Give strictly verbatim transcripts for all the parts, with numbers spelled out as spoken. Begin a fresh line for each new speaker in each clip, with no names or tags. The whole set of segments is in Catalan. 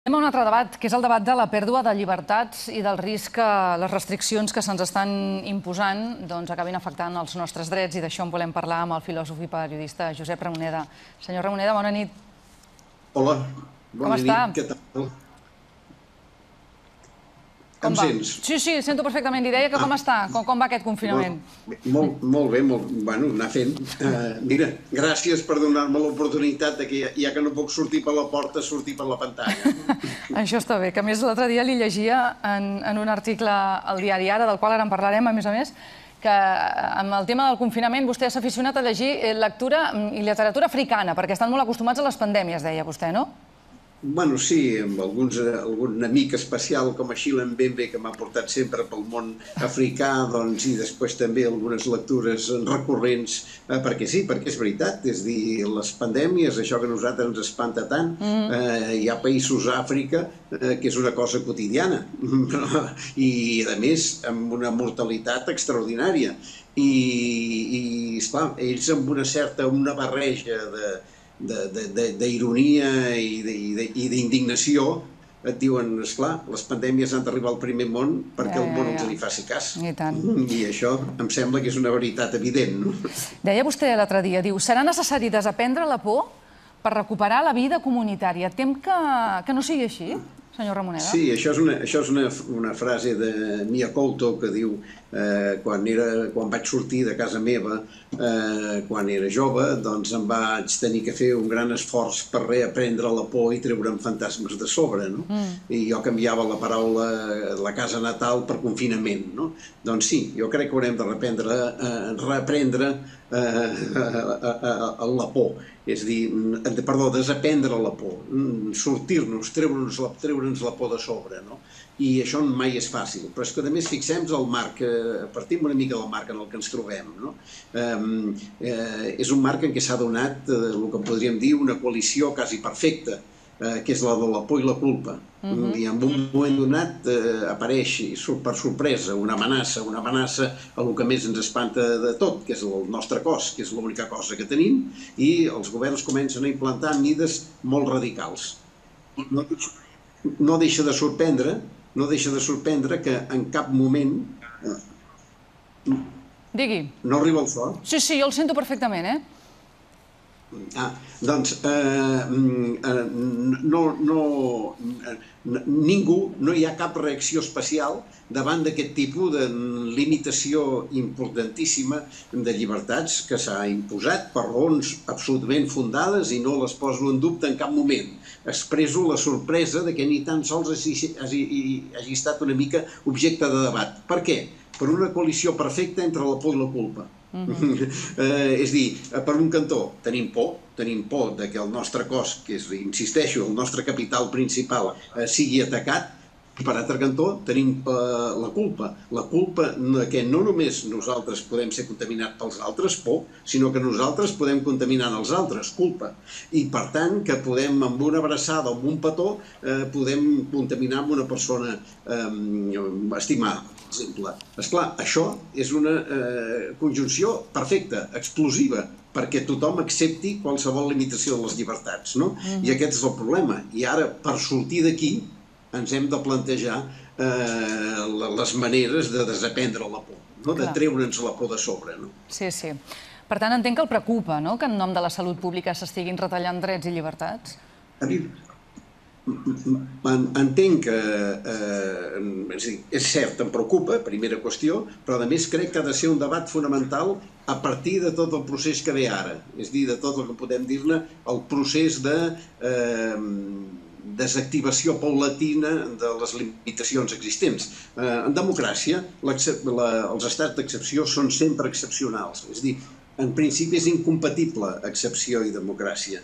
Anem a un altre debat, que és el debat de la pèrdua de llibertats i del risc que les restriccions que se'ns estan imposant acabin afectant els nostres drets, i d'això en volem parlar amb el filòsof i periodista Josep Ramoneda. Senyor Ramoneda, bona nit.
Hola, bona nit, què tal? Em sents?
Sí, sí, sento perfectament. Li deia que com està, com va aquest confinament.
Molt bé, bueno, anar fent. Mira, gràcies per donar-me l'oportunitat que, ja que no puc sortir per la porta, sortir per la pantalla.
Això està bé, que a més l'altre dia li llegia en un article al diari Ara, del qual ara en parlarem, a més a més, que amb el tema del confinament vostè s'ha aficionat a llegir lectura i literatura africana, perquè estan molt acostumats a les pandèmies, deia vostè, no?
Bueno, sí, amb algun amic especial com així l'Embembe, que m'ha portat sempre pel món africà, doncs, i després també algunes lectures recurrents, perquè sí, perquè és veritat, és dir, les pandèmies, això que a nosaltres ens espanta tant, hi ha països a Àfrica que és una cosa quotidiana, i a més amb una mortalitat extraordinària. I, esclar, ells amb una certa, una barreja de d'ironia i d'indignació et diuen, esclar, les pandèmies han d'arribar al primer món perquè el món els hi faci cas. I això em sembla que és una veritat evident.
Deia vostè l'altre dia, diu, serà necessari desaprendre la por per recuperar la vida comunitària. Tem que no sigui així, senyor Ramoneda?
Sí, això és una frase de Mia Couto que diu quan vaig sortir de casa meva, quan era jove, doncs em vaig tenir que fer un gran esforç per reaprendre la por i treure'm fantasmes de sobre. I jo canviava la paraula la casa natal per confinament. Doncs sí, jo crec que haurem de reaprendre la por. És a dir, perdó, desaprendre la por, sortir-nos, treure'ns la por de sobre. I això mai és fàcil. Però és que, a més, fixem-nos el marc, partim una mica del marc en el que ens trobem. És un marc en què s'ha donat el que podríem dir una coalició quasi perfecta, que és la de la por i la culpa. I en un moment donat apareix, per sorpresa, una amenaça, una amenaça a el que més ens espanta de tot, que és el nostre cos, que és l'única cosa que tenim, i els governs comencen a implantar mides molt radicals. No deixa de sorprendre, no deixa de sorprendre que en cap moment...
Digui.
No arriba el so?
Sí, sí, jo el sento perfectament, eh?
Ah, doncs ningú, no hi ha cap reacció especial davant d'aquest tipus de limitació importantíssima de llibertats que s'ha imposat per raons absolutament fundades i no les poso en dubte en cap moment. Expresso la sorpresa que ni tan sols hagi estat una mica objecte de debat. Per què? Per una coalició perfecta entre la por i la culpa. És a dir, per un cantó tenim por, tenim por que el nostre cos, que és, insisteixo, el nostre capital principal, sigui atacat, i per altre cantó tenim la culpa. La culpa que no només nosaltres podem ser contaminats pels altres, por, sinó que nosaltres podem contaminar els altres, culpa. I per tant que podem, amb una abraçada o amb un petó, podem contaminar amb una persona estimada. Esclar, això és una conjunció perfecta, explosiva, perquè tothom accepti qualsevol limitació de les llibertats. I aquest és el problema. I ara, per sortir d'aquí, ens hem de plantejar les maneres de desaprendre la por, de treure'ns la por de sobre.
Sí, sí. Per tant, entenc que el preocupa que en nom de la salut pública s'estiguin retallant drets i llibertats?
Entenc que, és cert, em preocupa, primera qüestió, però a més crec que ha de ser un debat fonamental a partir de tot el procés que ve ara, és a dir, de tot el que podem dir-ne el procés de desactivació paulatina de les limitacions existents. En democràcia, els estats d'excepció són sempre excepcionals, és a dir, en principi és incompatible excepció i democràcia.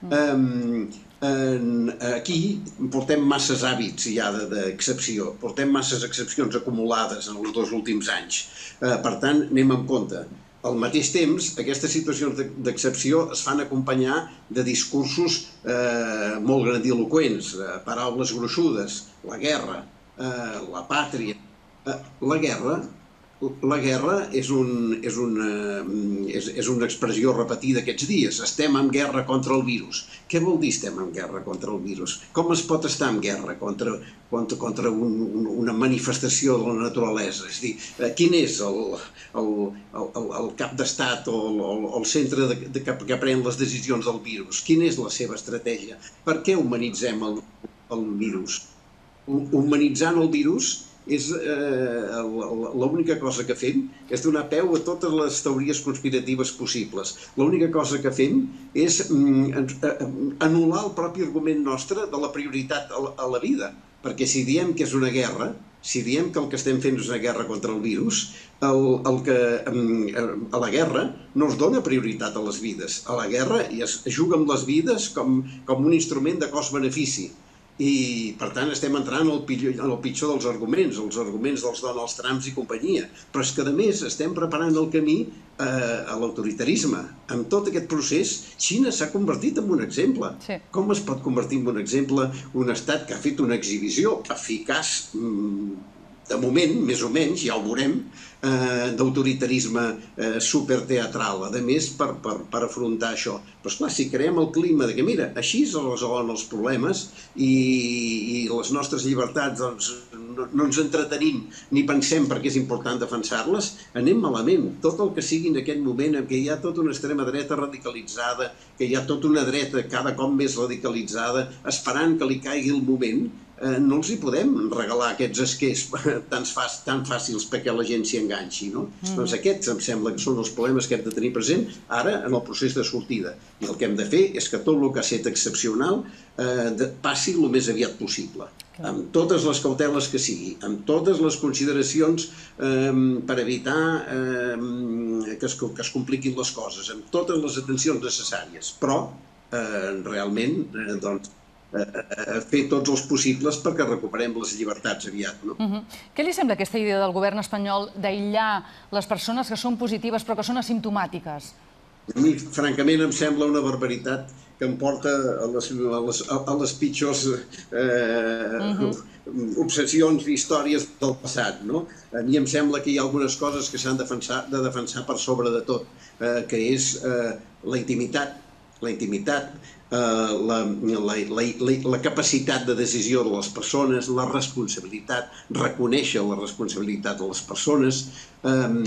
Aquí portem masses hàbits ja d'excepció, portem masses excepcions acumulades en els dos últims anys. Per tant, anem amb compte. Al mateix temps, aquestes situacions d'excepció es fan acompanyar de discursos molt grandiloqüents, paraules gruixudes, la guerra, la pàtria. La guerra la guerra és, un, és, una, és, és una expressió repetida aquests dies. Estem en guerra contra el virus. Què vol dir estem en guerra contra el virus? Com es pot estar en guerra contra, contra, contra un, un, una manifestació de la naturalesa? És a dir, quin és el, el, el, el cap d'estat o el, el centre de, de, que pren les decisions del virus? Quina és la seva estratègia? Per què humanitzem el, el virus? Humanitzant el virus és eh, l'única cosa que fem és donar peu a totes les teories conspiratives possibles. L'única cosa que fem és mm, anul·lar el propi argument nostre de la prioritat a la, a la vida. Perquè si diem que és una guerra, si diem que el que estem fent és una guerra contra el virus, el, el que, a la guerra no es dona prioritat a les vides. A la guerra es juga amb les vides com, com un instrument de cost-benefici. I, per tant, estem entrant en el pitjor dels arguments, els arguments dels Donald Trumps i companyia. Però és que, a més, estem preparant el camí eh, a l'autoritarisme. En tot aquest procés, Xina s'ha convertit en un exemple. Sí. Com es pot convertir en un exemple un estat que ha fet una exhibició eficaç, de moment, més o menys, ja ho veurem, eh, d'autoritarisme eh, superteatral, a més, per, per, per afrontar això. Però, esclar, si creem el clima de que, mira, així es resolen els problemes i, i les nostres llibertats doncs, no, no ens entretenim ni pensem perquè és important defensar-les, anem malament. Tot el que sigui en aquest moment en què hi ha tota una extrema dreta radicalitzada, que hi ha tota una dreta cada cop més radicalitzada, esperant que li caigui el moment, no els hi podem regalar aquests esquers tan, tan fàcils perquè la gent s'hi enganxi, no? Mm. Doncs aquests em sembla que són els problemes que hem de tenir present ara en el procés de sortida. I el que hem de fer és que tot el que ha estat excepcional eh, passi el més aviat possible. Okay. Amb totes les cauteles que sigui, amb totes les consideracions eh, per evitar eh, que, es, que es compliquin les coses, amb totes les atencions necessàries. Però, eh, realment, eh, doncs, fer tots els possibles perquè recuperem les llibertats aviat. No?
Uh -huh. Què li sembla aquesta idea del govern espanyol d'aïllar les persones que són positives però que són asimptomàtiques?
A mi, francament, em sembla una barbaritat que em porta a les, a les, a les pitjors eh, uh -huh. obsessions i històries del passat. No? A mi em sembla que hi ha algunes coses que s'han de defensar, de defensar per sobre de tot, eh, que és eh, la intimitat, la intimitat, Uh, la, la, la, la, la capacitat de decisió de les persones, la responsabilitat, reconèixer la responsabilitat de les persones, um,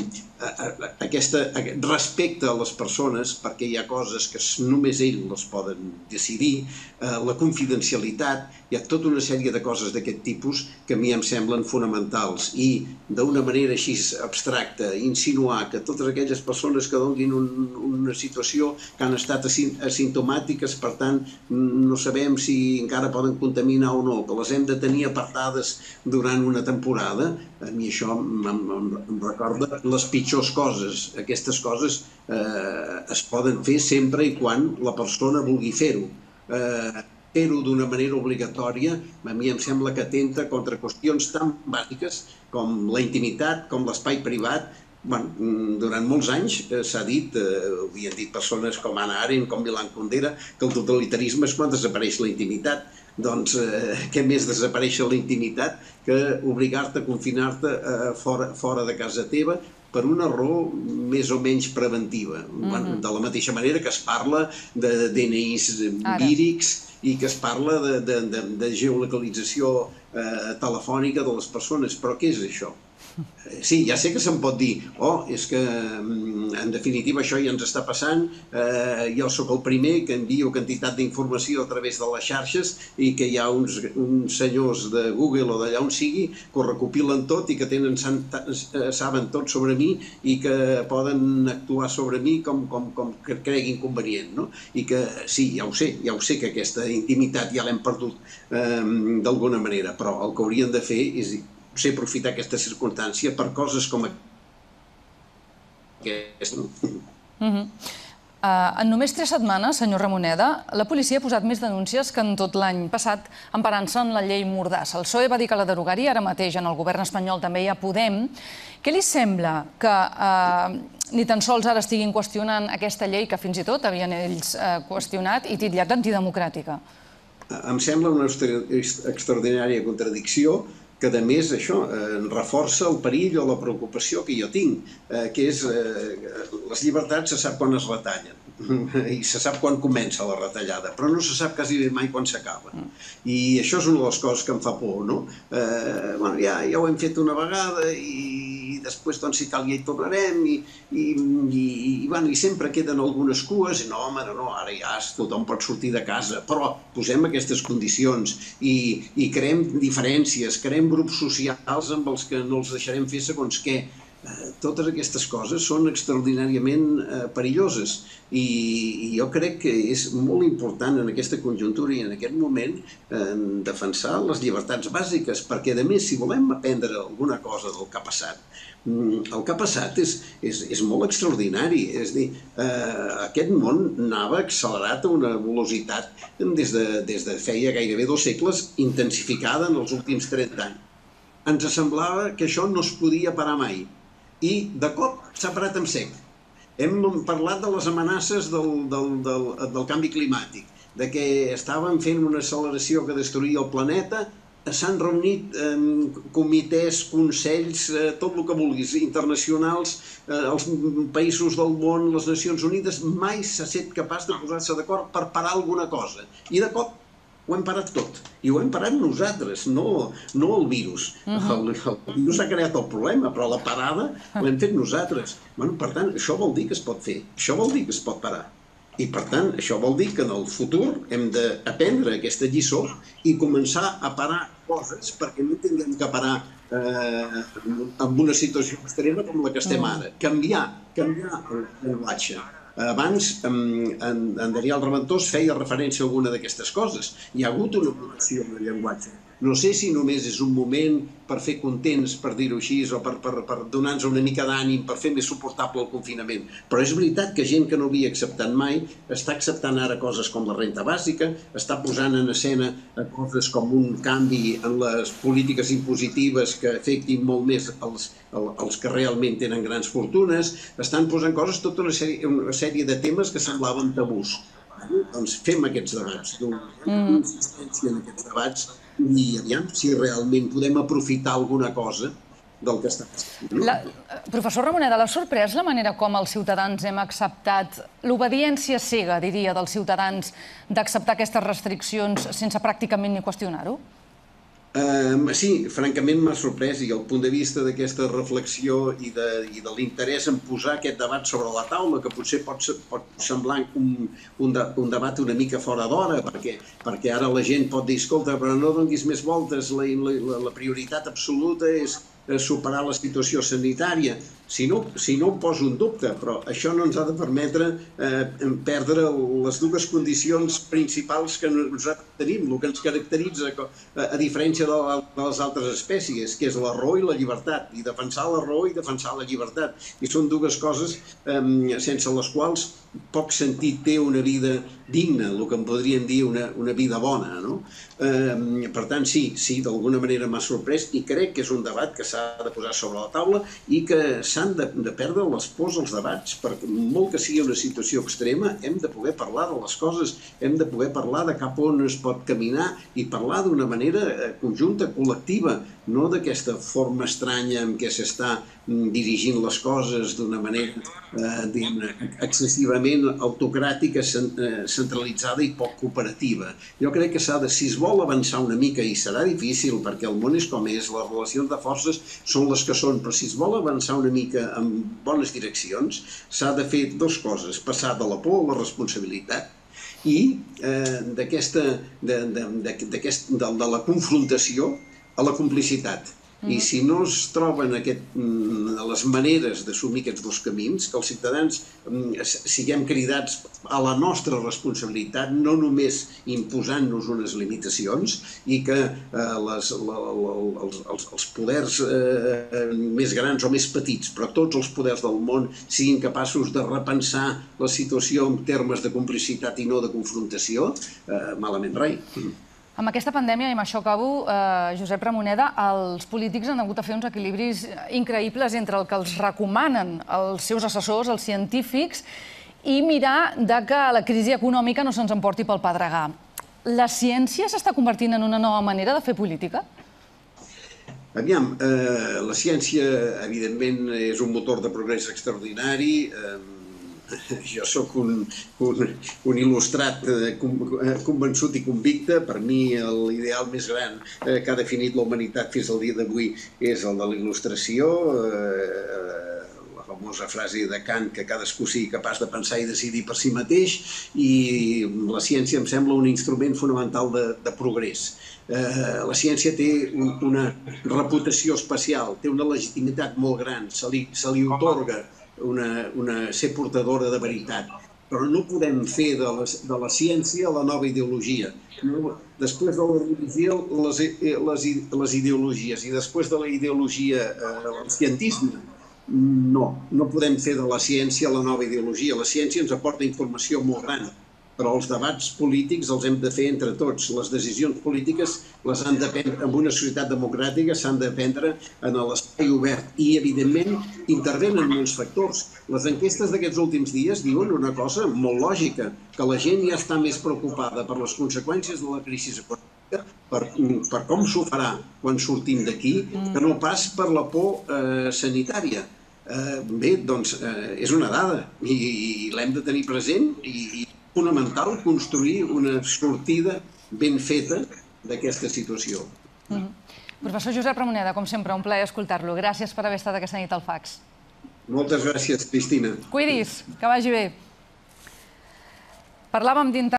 aquesta, aquest respecte a les persones, perquè hi ha coses que només ells les poden decidir, uh, la confidencialitat, hi ha tota una sèrie de coses d'aquest tipus que a mi em semblen fonamentals. I d'una manera així abstracta, insinuar que totes aquelles persones que donin un, una situació que han estat asimptomàtiques, per tant, no sabem si encara poden contaminar o no, que les hem de tenir apartades durant una temporada, a mi això em, em, em recorda les pitjors coses. Aquestes coses eh, es poden fer sempre i quan la persona vulgui fer-ho. Eh, fer-ho d'una manera obligatòria, a mi em sembla que atenta contra qüestions tan bàsiques com la intimitat, com l'espai privat. Bueno, durant molts anys s'ha dit, eh, ho havien dit persones com Hannah Arendt, com Milan Kundera, que el totalitarisme és quan desapareix la intimitat. Doncs eh, què més desaparèixer la intimitat que obligar-te a confinar-te eh, fora, fora de casa teva per una raó més o menys preventiva. Mm-hmm. Bueno, de la mateixa manera que es parla de D N Is vírics i que es parla de, de, de, de geolocalització eh, telefònica de les persones. Però què és això? Sí, ja sé que se'n pot dir, oh, és que en definitiva això ja ens està passant, eh, jo sóc el primer que envio quantitat d'informació a través de les xarxes i que hi ha uns, uns senyors de Google o d'allà on sigui que ho recopilen tot i que tenen, saben tot sobre mi i que poden actuar sobre mi com, com, com creguin convenient, no? I que sí, ja ho sé, ja ho sé que aquesta intimitat ja l'hem perdut eh, d'alguna manera, però el que haurien de fer és sé aprofitar aquesta circumstància per coses com aquesta.
Uh -huh. uh, en només tres setmanes, senyor Ramoneda, la policia ha posat més denúncies que en tot l'any passat emparant-se en la llei Mordassa. El P S O E va dir que la derogaria, ara mateix en el govern espanyol també hi ha Podem. Què li sembla que uh, ni tan sols ara estiguin qüestionant aquesta llei que fins i tot havien ells uh, qüestionat i titllat d'antidemocràtica?
Em sembla una extraordinària contradicció que que a més això reforça el perill o la preocupació que jo tinc, que és les llibertats se sap quan es retallen i se sap quan comença la retallada, però no se sap quasi mai quan s'acaba. I això és una de les coses que em fa por, no? Bueno, ja ho hem fet una vegada i després, doncs, si cal ja hi tornarem i sempre queden algunes cues i no, home, no, ara ja tothom pot sortir de casa, però posem aquestes condicions i creem diferències, creem grups socials amb els que no els deixarem fer segons què. Totes aquestes coses són extraordinàriament perilloses i jo crec que és molt important en aquesta conjuntura i en aquest moment defensar les llibertats bàsiques, perquè a més si volem aprendre alguna cosa del que ha passat, el que ha passat és molt extraordinari, és a dir, aquest món anava accelerat a una velocitat des de feia gairebé dos segles intensificada en els últims trenta anys. Ens semblava que això no es podia parar mai. I de cop s'ha parat en sec. Hem parlat de les amenaces del canvi climàtic, de que estàvem fent una acceleració que destruïa el planeta, s'han reunit comitès, consells, tot el que vulguis, internacionals, els països del món, les Nacions Unides, mai s'ha estat capaç de posar-se d'acord per parar alguna cosa. I de cop ho hem parat tot. I ho hem parat nosaltres, no el virus. El virus ha creat el problema, però la parada l'hem fet nosaltres. Per tant, això vol dir que es pot fer. Això vol dir que es pot parar. I, per tant, això vol dir que en el futur hem d'aprendre aquesta lliçó i començar a parar coses perquè no tinguem que parar en una situació extrema com la que estem ara. Canviar, canviar el llenguatge. Abans, en Daniel Reventós feia referència a alguna d'aquestes coses. Hi ha hagut una evolució en el llenguatge. No sé si només és un moment per fer contents, per dir-ho així, o per donar-nos una mica d'ànim, per fer més suportable el confinament. Però és veritat que gent que no havia acceptat mai està acceptant ara coses com la renda bàsica, està posant en escena coses com un canvi en les polítiques impositives que afectin molt més els que realment tenen grans fortunes, estan posant coses, tota una sèrie de temes que semblaven tabús. Doncs fem aquests debats, donem insistència en aquests debats i aviam si realment podem aprofitar alguna cosa del que està passant.
Professor Ramoneda, l'ha sorprès la manera com els ciutadans hem acceptat l'obediència cega, diria, dels ciutadans d'acceptar aquestes restriccions sense pràcticament ni qüestionar-ho?
Sí, francament m'ha sorprès i el punt de vista d'aquesta reflexió i de l'interès en posar aquest debat sobre la taula, que potser pot semblar un debat una mica fora d'hora, perquè ara la gent pot dir, escolta, però no donis més voltes, la prioritat absoluta és superar la situació sanitària. Si no ho poso en dubte, però això no ens ha de permetre perdre les dues condicions principals que nosaltres tenim, el que ens caracteritza a diferència de les altres espècies, que és la raó i la llibertat, i defensar la raó i defensar la llibertat. I són dues coses sense les quals poc sentit té una vida digna, el que en podríem dir una vida bona. Per tant, sí, sí, d'alguna manera m'ha sorprès i crec que és un debat que s'ha de posar sobre la taula i que s'han de perdre les pors als debats, perquè molt que sigui una situació extrema hem de poder parlar de les coses, hem de poder parlar de cap on es pot caminar i parlar d'una manera conjunta, col·lectiva, no d'aquesta forma estranya en què s'està dirigint les coses d'una manera excessivament autocràtica, centralitzada i poc cooperativa. Jo crec que s'ha de, si es vol avançar una mica, i serà difícil perquè el món és com és, les relacions de forces són les que són, però si es vol avançar una mica en bones direccions, s'ha de fer dues coses, passar de la por a la responsabilitat i de la confrontació a la complicitat. I si no es troben les maneres d'assumir aquests dos camins, que els ciutadans siguem cridats a la nostra responsabilitat, no només imposant-nos unes limitacions, i que els poders més grans o més petits, però tots els poders del món, siguin capaços de repensar la situació en termes de complicitat i no de confrontació, malament rai.
Amb aquesta pandèmia, i amb això acabo, Josep Ramoneda, els polítics han hagut de fer uns equilibris increïbles entre el que els recomanen els seus assessors, els científics, i mirar que la crisi econòmica no se'ns emporti pel pedregar. La ciència s'està convertint en una nova manera de fer política?
Aviam, eh, la ciència, evidentment, és un motor de progrés extraordinari. Eh, jo sóc un, un, un il·lustrat eh, convençut i convicte. Per mi l'ideal més gran eh, que ha definit la humanitat fins al dia d'avui és el de la il·lustració. Eh, la famosa frase de Kant que cadascú sigui capaç de pensar i decidir per si mateix, i la ciència em sembla un instrument fonamental de, de progrés. Eh, la ciència té un, una reputació especial, té una legitimitat molt gran, se li, se li otorga una, una, ser portadora de veritat, però no podem fer de la, de la ciència la nova ideologia. No, després de la religió, les, les, les ideologies, i després de la ideologia eh, el cientisme. No, no podem fer de la ciència la nova ideologia. La ciència ens aporta informació molt gran, però els debats polítics els hem de fer entre tots. Les decisions polítiques les han de prendre, en una societat democràtica s'han de prendre en l'espai obert i, evidentment, intervenen molts factors. Les enquestes d'aquests últims dies diuen una cosa molt lògica, que la gent ja està més preocupada per les conseqüències de la crisi econòmica, per, per com s'ho farà quan sortim d'aquí, que no pas per la por eh, sanitària. Eh, bé, doncs eh, és una dada i, i l'hem de tenir present i, i fonamental construir una sortida ben feta d'aquesta situació.
Mm. Professor Josep Ramoneda, com sempre, un plaer escoltar-lo. Gràcies per haver estat aquesta nit al Fax.
Moltes gràcies, Cristina.
Cuidis, que vagi bé. Parlàvem d'inter...